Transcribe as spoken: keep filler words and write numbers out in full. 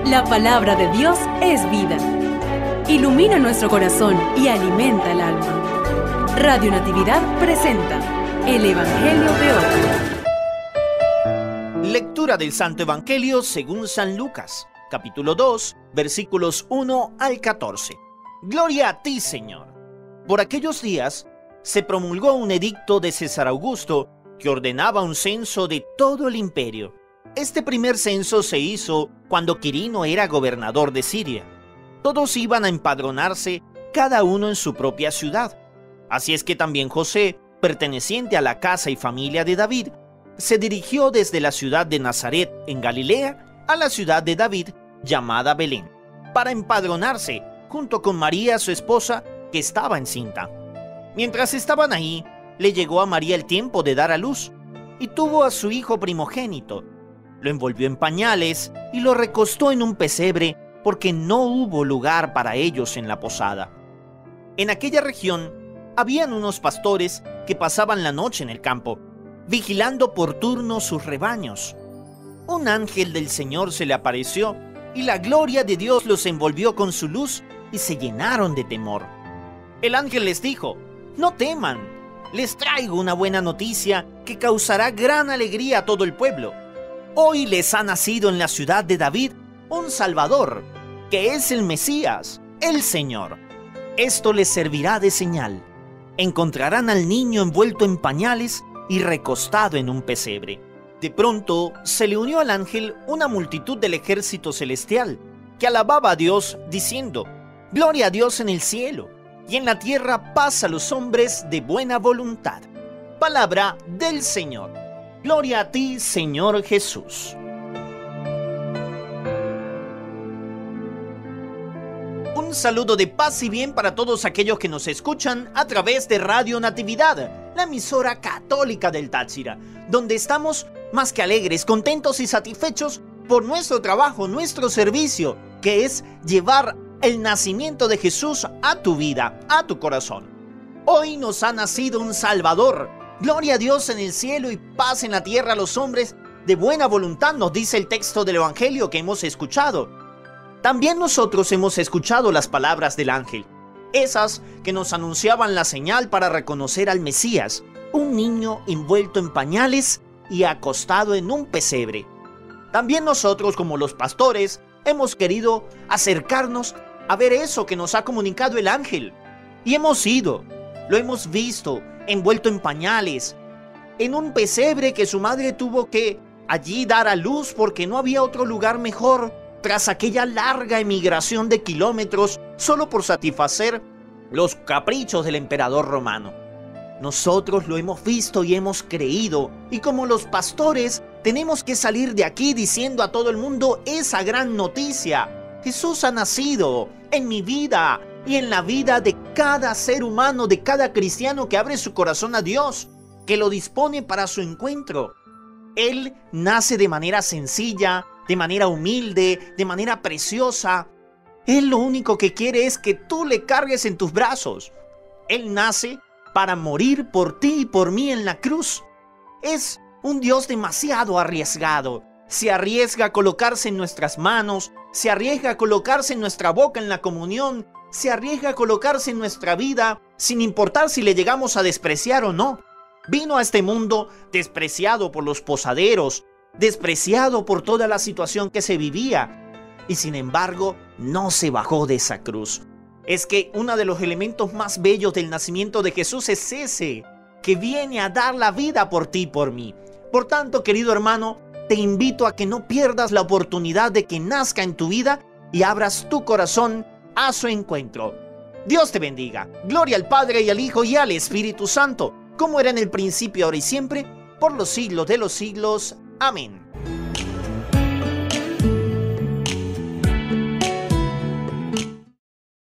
La palabra de Dios es vida. Ilumina nuestro corazón y alimenta el alma. Radio Natividad presenta el Evangelio de hoy. Lectura del Santo Evangelio según San Lucas, capítulo dos, versículos uno al catorce. Gloria a ti, Señor. Por aquellos días se promulgó un edicto de César Augusto que ordenaba un censo de todo el imperio. Este primer censo se hizo cuando Quirino era gobernador de Siria. Todos iban a empadronarse, cada uno en su propia ciudad. Así es que también José, perteneciente a la casa y familia de David, se dirigió desde la ciudad de Nazaret, en Galilea, a la ciudad de David, llamada Belén, para empadronarse, junto con María, su esposa, que estaba encinta. Mientras estaban ahí, le llegó a María el tiempo de dar a luz, y tuvo a su hijo primogénito. Lo envolvió en pañales y lo recostó en un pesebre, porque no hubo lugar para ellos en la posada. En aquella región habían unos pastores que pasaban la noche en el campo, vigilando por turno sus rebaños. Un ángel del Señor se le apareció, y la gloria de Dios los envolvió con su luz, y se llenaron de temor. El ángel les dijo: «No teman, les traigo una buena noticia que causará gran alegría a todo el pueblo. Hoy les ha nacido en la ciudad de David un Salvador, que es el Mesías, el Señor. Esto les servirá de señal. Encontrarán al niño envuelto en pañales y recostado en un pesebre». De pronto se le unió al ángel una multitud del ejército celestial, que alababa a Dios, diciendo: «Gloria a Dios en el cielo, y en la tierra paz a los hombres de buena voluntad». Palabra del Señor. Gloria a ti, Señor Jesús. Un saludo de paz y bien para todos aquellos que nos escuchan a través de Radio Natividad, la emisora católica del Táchira, donde estamos más que alegres, contentos y satisfechos por nuestro trabajo, nuestro servicio, que es llevar el nacimiento de Jesús a tu vida, a tu corazón. Hoy nos ha nacido un Salvador. Gloria a Dios en el cielo y paz en la tierra a los hombres de buena voluntad, nos dice el texto del Evangelio que hemos escuchado. También nosotros hemos escuchado las palabras del ángel, esas que nos anunciaban la señal para reconocer al Mesías, un niño envuelto en pañales y acostado en un pesebre. También nosotros, como los pastores, hemos querido acercarnos a ver eso que nos ha comunicado el ángel. Y hemos ido, lo hemos visto, envuelto en pañales, en un pesebre que su madre tuvo que allí dar a luz porque no había otro lugar mejor tras aquella larga emigración de kilómetros solo por satisfacer los caprichos del emperador romano. Nosotros lo hemos visto y hemos creído, y como los pastores tenemos que salir de aquí diciendo a todo el mundo esa gran noticia: Jesús ha nacido en mi vida y en la vida de cada ser humano, de cada cristiano que abre su corazón a Dios, que lo dispone para su encuentro. Él nace de manera sencilla, de manera humilde, de manera preciosa. Él lo único que quiere es que tú le cargues en tus brazos. Él nace para morir por ti y por mí en la cruz. Es un Dios demasiado arriesgado. Se arriesga a colocarse en nuestras manos, se arriesga a colocarse en nuestra boca en la comunión, se arriesga a colocarse en nuestra vida sin importar si le llegamos a despreciar o no. Vino a este mundo despreciado por los posaderos, despreciado por toda la situación que se vivía, y sin embargo no se bajó de esa cruz. Es que uno de los elementos más bellos del nacimiento de Jesús es ese, que viene a dar la vida por ti y por mí. Por tanto, querido hermano, te invito a que no pierdas la oportunidad de que nazca en tu vida y abras tu corazón a su encuentro. Dios te bendiga. Gloria al Padre y al Hijo y al Espíritu Santo, como era en el principio, ahora y siempre, por los siglos de los siglos. Amén.